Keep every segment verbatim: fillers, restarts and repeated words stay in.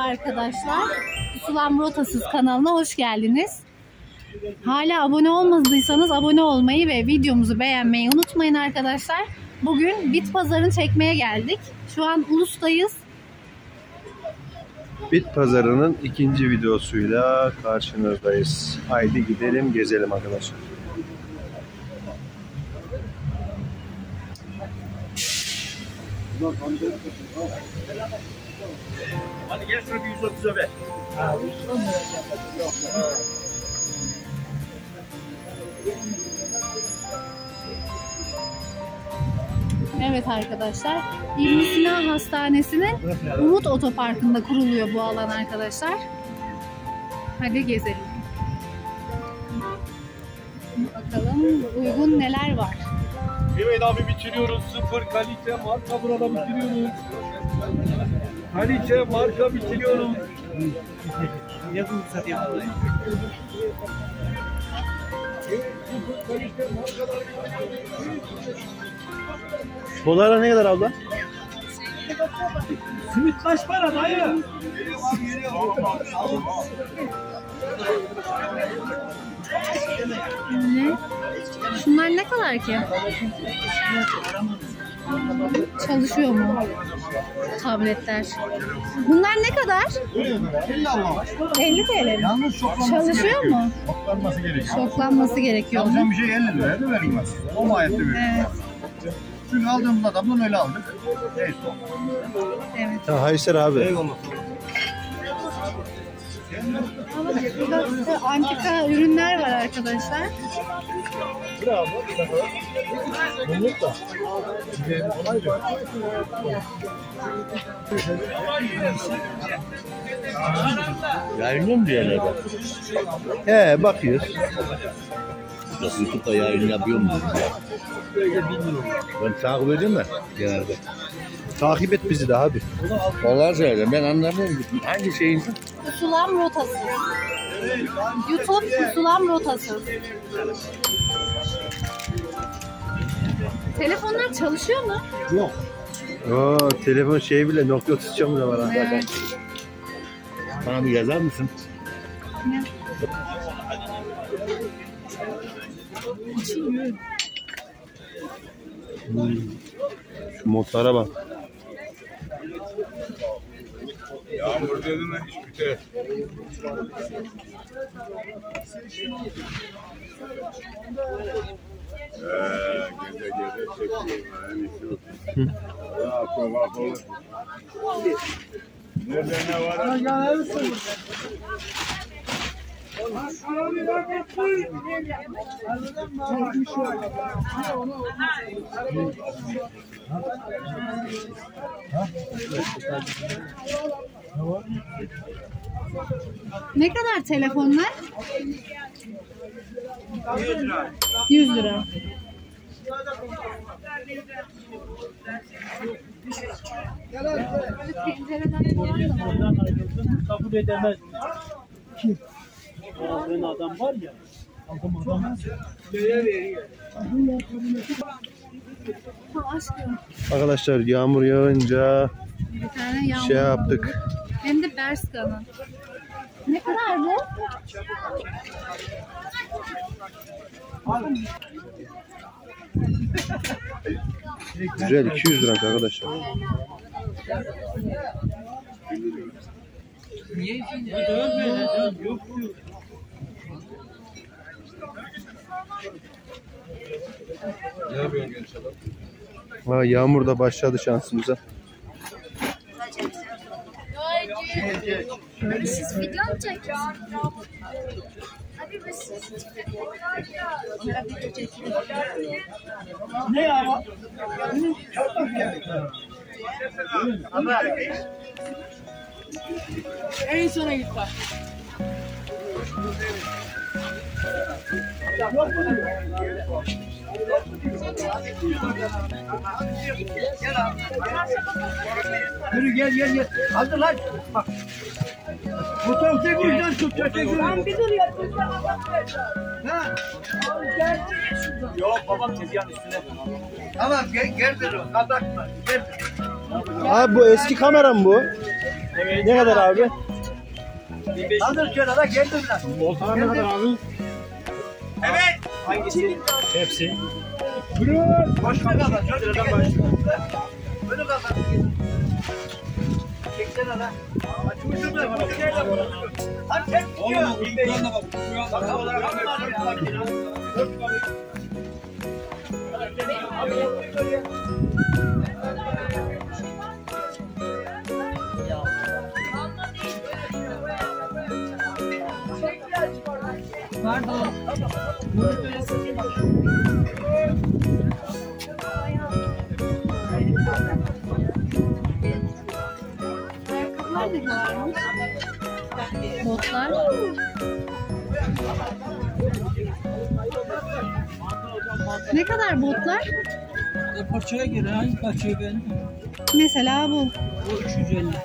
arkadaşlar. Pusulam Rotasız kanalına hoş geldiniz. Hala abone olmadıysanız abone olmayı ve videomuzu beğenmeyi unutmayın arkadaşlar. Bugün bit pazarını çekmeye geldik. Şu an Ulus'tayız. Bit pazarının ikinci videosuyla karşınızdayız. Haydi gidelim gezelim arkadaşlar. Hadi gel şunu bir yüz otuza ver. Evet arkadaşlar, İbn Sina Hastanesi'nin Umut Otoparkı'nda kuruluyor bu alan arkadaşlar. Hadi gezelim. Bakalım uygun neler var. Evet abi bitiriyoruz. Sıfır kalite marka burada bitiriyoruz. Kalite marka bitiriyoruz. Ne bu satayım vallahi. Sıfır kalite markalar bitiriyoruz. Dolara ne kadar abla? Simit kaç para dayı? Ne? Şunlar ne kadar ki? Çalışıyor mu? Tabletler. Bunlar ne kadar? elli T L. Yalnız şoklanması Çalışıyor gerekiyor. mu? Şoklanması gerekiyor. Şoklanması gerekiyor. Çalışan bir şey elli liraya da verilmez. O mahiyette veriyor. Evet. Çünkü aldığımız adamdan öyle aldık. Neyse o. Evet. Ha, Hayser abi. Burada antika ürünler var arkadaşlar. Yayınlıyor mu diyorlar? He bakıyoruz. Nasıl YouTube'da yayın yapıyor mu? Ben takip ediyorum da genelde. Takip et bizi de abi. Vallahi söyleyeyim ben anlamıyorum. Hangi şeyin? Pusulam Rotası. YouTube Pusulam Rotası. Telefonlar çalışıyor mu? Yok. Oo, telefon şey bile Nokia otuz bile var ha. Evet. Bana bir yazar mısın? Ne? Hmm. Şu motora bak. Yağmur dedi mi iş biter. Eee gece gece çekiyorlar en iyisi. Ya sokak olur. Nerede ne var? Ne kadar telefonlar? yüz lira. yüz lira. Kabul edemez. Kim? Ben adam var ya. Adam adam. Neye veriyor? Aşkım. Arkadaşlar yağmur yağınca Bir tane yağmur şey yaptık. Hem de Berska'nın. Ne kadar bu? Güzel iki yüz lira arkadaşlar. Yok yok. Ne yapıyorsun genç adam? Ha, yağmur da başladı şansımıza. Siz video mu çekiyorsunuz? Abi biz siz Ne ya? En sona git bak. Yürü gel gel gel. Hazır lan. Bak. Motor tek uçtan tut. Ben bir dur ya. Ha? Yok babam tezgahın üstüne. Tamam gel gel dur. Kapatma. Gel. Abi bu eski kamera mı bu? Ne kadar abi? Hazır kenara geldi biraz. Volta ne kadar abi? Evet. Hangisi? Hepsi. Boş ver kadar. Şöyle başlıyor. Böyle kadar. Çeksene lan. Açmışım da. Hadi çek. Oğlum bu ilklerine bak. Bak olarak ya. Pardon. Ayakkabılar ne kadarmış? Botlar. Ne kadar botlar? Parçaya göre hangi parçayı beğendin? Mesela bu. O üç yüz elli.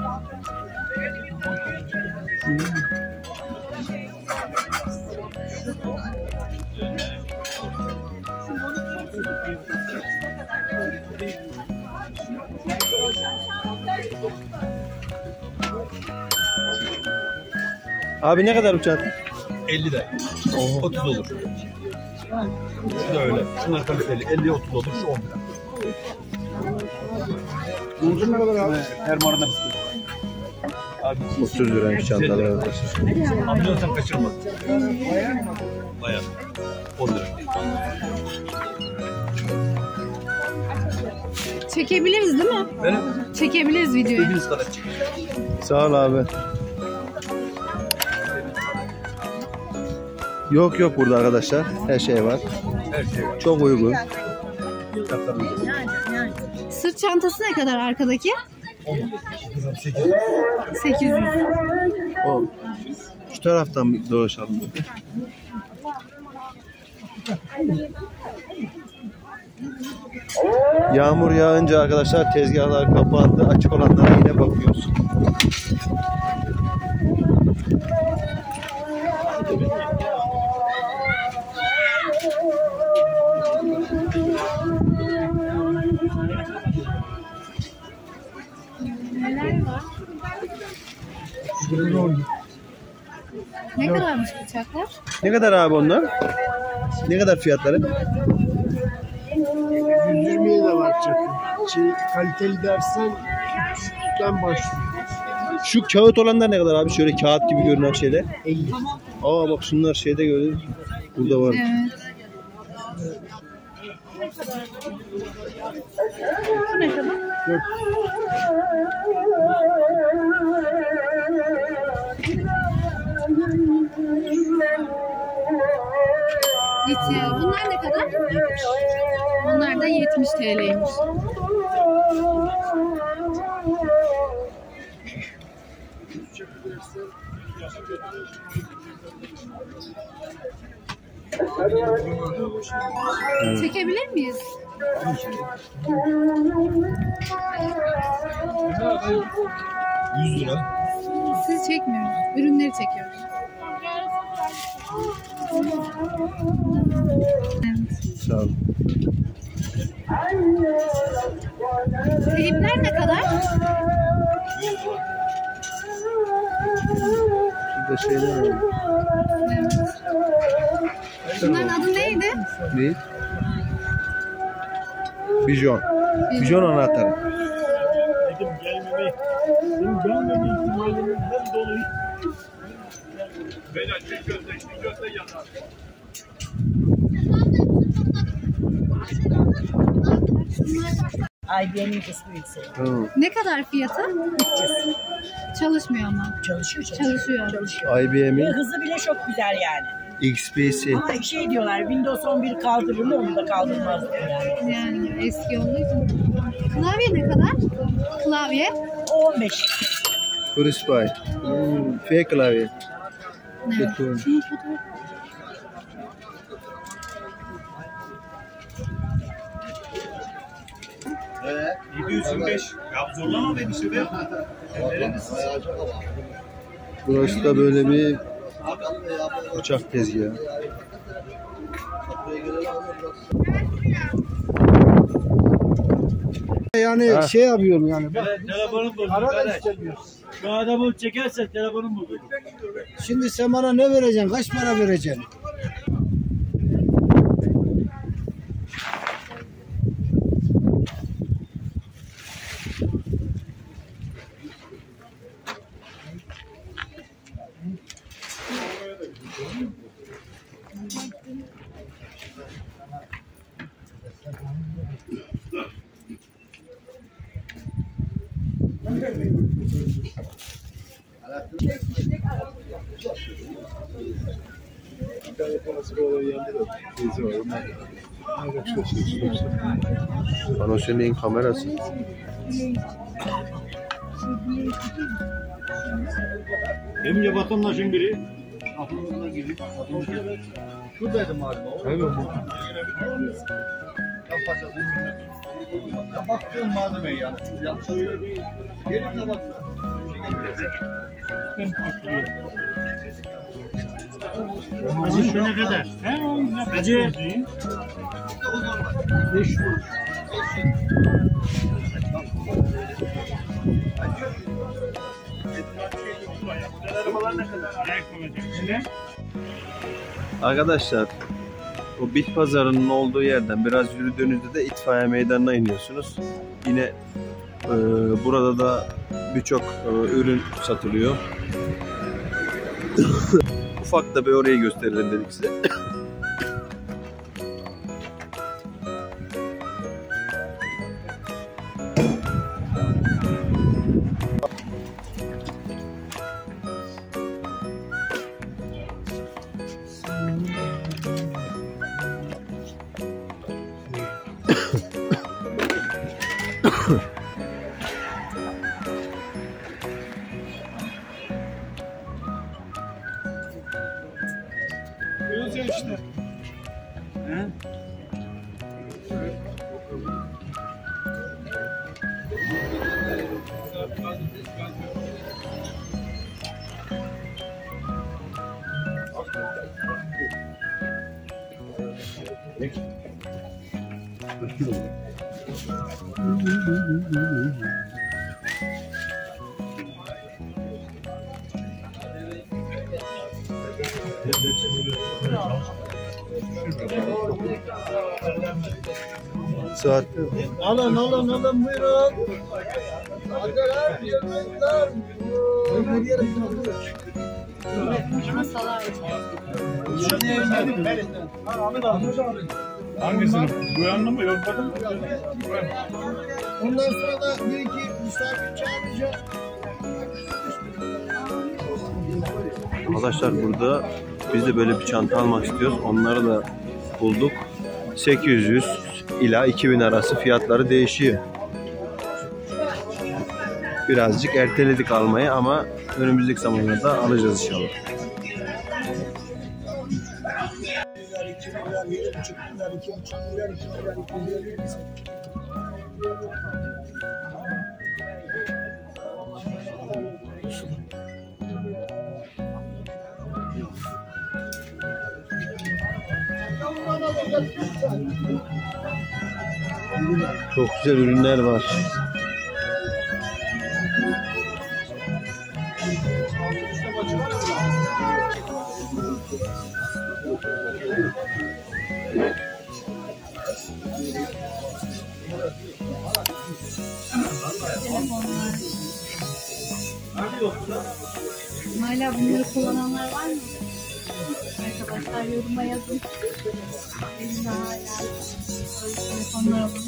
Abi ne kadar bu çanta? elli de. otuz olur. Şu da öyle. Şunlar kaliteli. elli otuz olur. Şu on lira. Uzun ne kadar abi? Her marada Abi otuz liraymış çantalar arkadaşlar. alıyorsan kaçırma. Bayağı. on lira. Çekebiliriz değil mi? Benim Çekebiliriz videoyu. dediğiniz kadar çıkıyor. Sağ ol abi. Yok yok burada arkadaşlar. Her şey var. Her şey var. Çok uygun. Sırt çantası ne kadar arkadaki? sekiz yüz. O. Şu taraftan bir dolaşalım. Yağmur yağınca arkadaşlar tezgahlar kapandı. Açık olanlara yine bakıyoruz. Neler var? Ne kadarmış bıçaklar? Ne kadar abi onlar? Ne kadar fiyatları? yüz yirmiye de var çakı. Şey, kaliteli dersen üstten başlıyor. Şu kağıt olanlar ne kadar abi? Şöyle kağıt gibi görünen şeyler. elli. Aa bak şunlar şeyde gördüm. Burada var. Evet. Bu ne kadar? Yok. Hiç ya. Bunlar ne kadar? Bunlar da yetmiş T L'ymiş. Çekebilir miyiz? yüz lira. Siz çekmiyoruz. Ürünleri çekiyoruz. Evet. Sağ ol. Teyipler ne kadar? Şurada şeyler var. Evet. Bunların adı neydi? Ne? Bijon. Bijon anahtarı. dedim gelmeme. Benim gelmeme ihtimalinden dolayı. Beyler çiğ köfte, çiğ köfte yanar. I B M'in kısmıysa. Hı. Ne kadar fiyatı? Çalışmıyor ama. Çalışıyor, çalışıyor. Çalışıyor. Çalışıyor. I B Ve M'in hızı bile çok güzel yani. X P C. Ama şey diyorlar, Windows on bir kaldırılır, onu da kaldırmazlar yani. Yani eski olduğu için. Klavye ne kadar? Klavye. O on beş. Crucify. Hmm, F klavye. Evet. Kötü. Şunun fotoğrafı. yedi yüz yirmi beş. Ya zorlama beni şimdi. Burası da böyle bir uçak tezgahı. Yani Ha. şey yapıyorum yani. Bak, Tele- Telefonum bozuldu. para da kardeş. istemiyoruz. Şu adamı çekersen telefonum bozuldu. Şimdi sen bana ne vereceksin? Kaç para vereceksin? Panoşenliğin kamerası. Benim vatandaşım biri. Aklımdan gibi. Şuradaydım abi. Evet. Ya baktığım malzemeyi yani. Yanlış söyleyeyim. Gelin de baksana. Hacı şu ne kadar? Hacı. beş yüz. Arkadaşlar, o bit pazarının olduğu yerden biraz yürüdüğünüzde de itfaiye meydanına iniyorsunuz. Yine e, burada da birçok e, ürün satılıyor. Ufak da bir orayı gösterelim dedik size. Görüyorsun işte. He? Saatte Alın alın alın buyurun. Hadi yemekler. Öbür yere gidiyoruz. Masalar. Hangisini? Bu yanına mı? Yok bakın. Ondan sonra da bir iki misafir çağıracağım. Arkadaşlar burada biz de böyle bir çanta almak istiyoruz. Onları da bulduk. sekiz yüz ila iki bin arası fiyatları değişiyor. Birazcık erteledik almayı ama önümüzdeki zamanlarda alacağız inşallah. Çok güzel ürünler var. Hala bunları kullananlar var mı? Arkadaşlar yoruma yazın. Elimde hala telefonlar alın.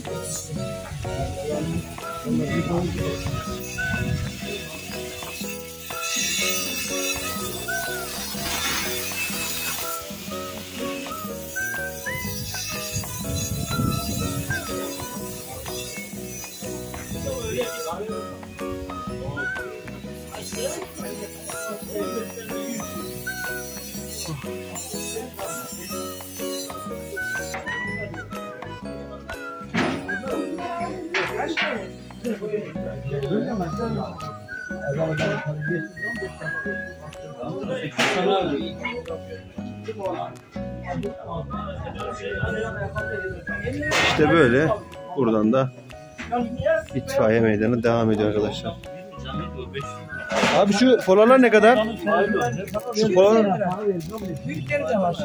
İşte böyle buradan da İtfaiye meydanı devam ediyor arkadaşlar. Abi şu polalar ne kadar? Şu polalar Büyükleri de var.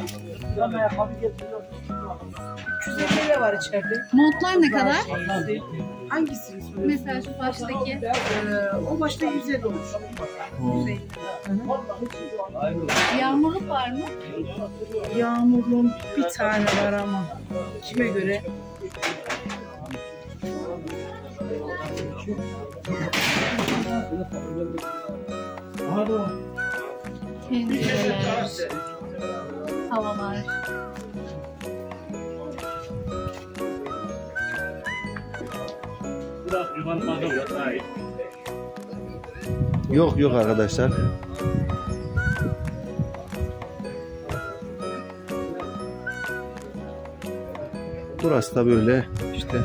iki yüz elli de var içeride. Montlar ne kadar? Hangisini soruyorsun? Mesela şu baştaki. Ee, o başta yüz elli olur. yüz elli. Yağmurluk var mı? Yağmurluğun bir tane var ama. Kime göre? Pencereler, havalar. Biraz yuvan bakalım. Hayır. yok yok arkadaşlar. Burası da böyle işte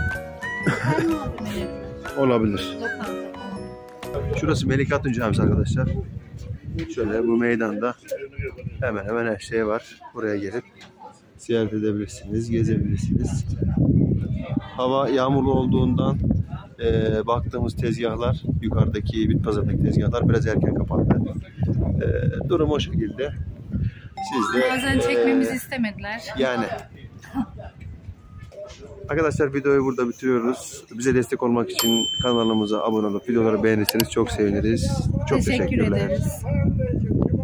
olabilir. Şurası Melike Hatun Camisi arkadaşlar. Şöyle bu meydanda hemen hemen her şey var. Buraya gelip ziyaret edebilirsiniz, gezebilirsiniz. Hava yağmurlu olduğundan e, baktığımız tezgahlar, yukarıdaki bit pazarındaki tezgahlar biraz erken kapandı. E, durum o şekilde. Siz de Bazen çekmemizi istemediler. yani. Arkadaşlar videoyu burada bitiriyoruz. Bize destek olmak için kanalımıza abone olup videoları beğenirseniz çok seviniriz. Çok Teşekkür teşekkürler. ederiz.